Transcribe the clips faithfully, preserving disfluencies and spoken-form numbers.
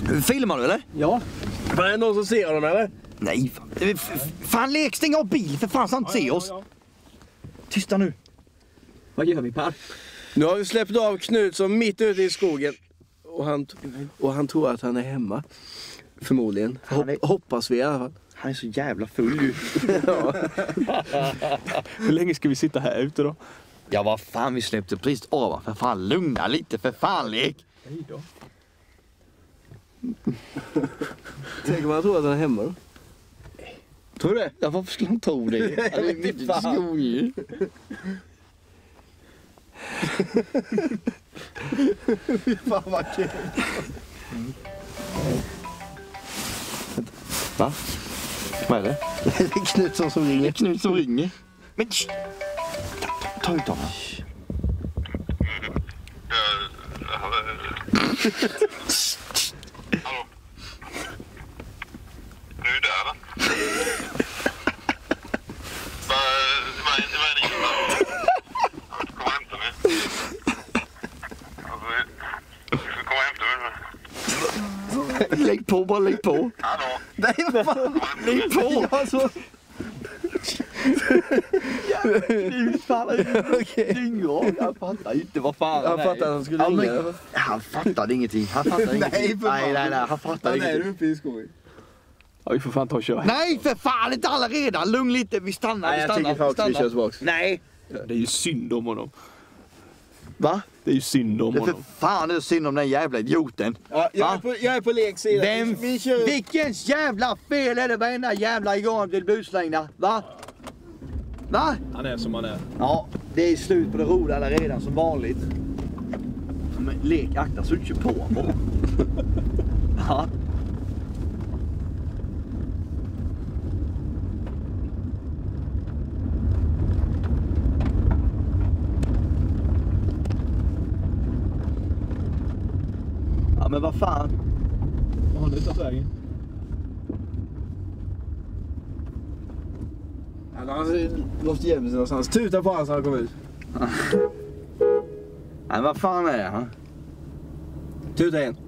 Filmar du eller? Ja. Var det någon som ser honom eller? Nej, fan. Fan, lek, stäng av bil för fan så han inte ser oss. Tysta nu. Vad gör vi, Per? Nu har vi släppt av Knutsson mitt ute i skogen. Och han, och han tror att han är hemma. Förmodligen. Hop, hoppas vi i alla fall. Han är så jävla full ju. Ja. Hur länge ska vi sitta här ute då? Ja, vad fan, vi släppte precis av. För fan, lugna lite för fan, lek. Hej då. Tänk om han tror att han är hemma då. Tror du det? Ja, varför skulle han tro det? Han är mitt i skogen ju. Fan vad kul. Va? Vad är det? Det är Knutsson som ringer. Knut som ringer. Men ta, ta ut honom. Hallå? Nu är du där, va? Vad är det som är? Kom och hämta mig. Alltså, du får komma och hämta mig. Lägg på, bara lägg på. Hallå? Nej, vad fan. Lägg på. Alltså. Knut, fan. Dyngrak. Han fattar inte vad fan. Han fattar att han skulle Ja, ringa. men, han fattade ingenting. Han fattade ingenting. för Nej, fan. nej, nej. Han fattade Han är ingenting. uppe i skogen. Ja, vi får fan ta och köra. Nej, för fan. Inte alla redan. Lugn lite. Vi stannar. Nej, vi jag stannar. tycker faktiskt vi kör tillbaks. Nej. Det är ju synd om honom. Va? Det är ju synd om Det är för honom. fan det är synd om den jävla idioten. Ja, jag, är Va? på, jag är på leksida. Vem? Vi kör. Vilkens jävla fel är det varenda jävla igång till buslängder? Va? Va? Han är som han är. Ja, det är slut på det roliga alla redan som vanligt. Men lek, akta så du inte kör på bara. Ja. Ja, men vad fan. Vad har ni tagit vägen? Han har låst gömma sig någonstans. Tuta på han så han kommer ut. Nej, vad fan är det? Han? Tuta igen.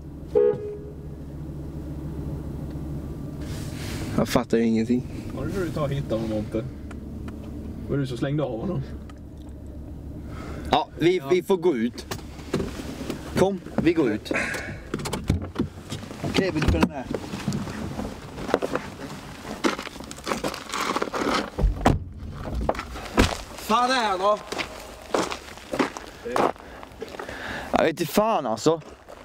Han fattar ju ingenting. Var det du tar och hittar honom inte? Var det du som slängde av honom? Ja, vi, vi får gå ut. Kom, vi går ut. Okej, vill du följa med? Fan är han då? Jag vet inte fan alltså.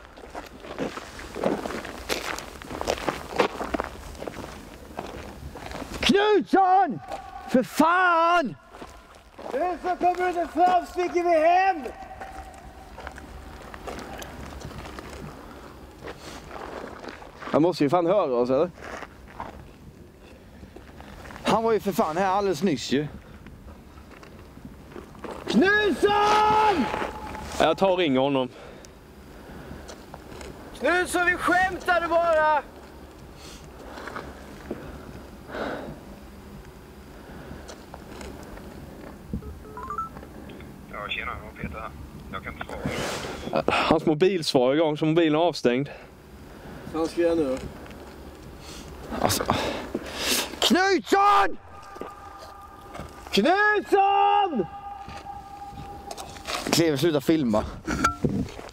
Knutsson! För fan! Nu så kommer du inte fram, sticker vi hem! Han måste ju fan höra oss eller? Han var ju för fan här alldeles nyss ju. Knutsson! Jag tar och ringer honom. Knutsson, vi skämtade bara! Ja, tjena, jag Peter här. Jag kan inte svara. Hans mobil svarar igång så mobilen är avstängd. Vad fan ska jag göra nu? Alltså. Knutsson! Knutsson! Klever, sluta filma.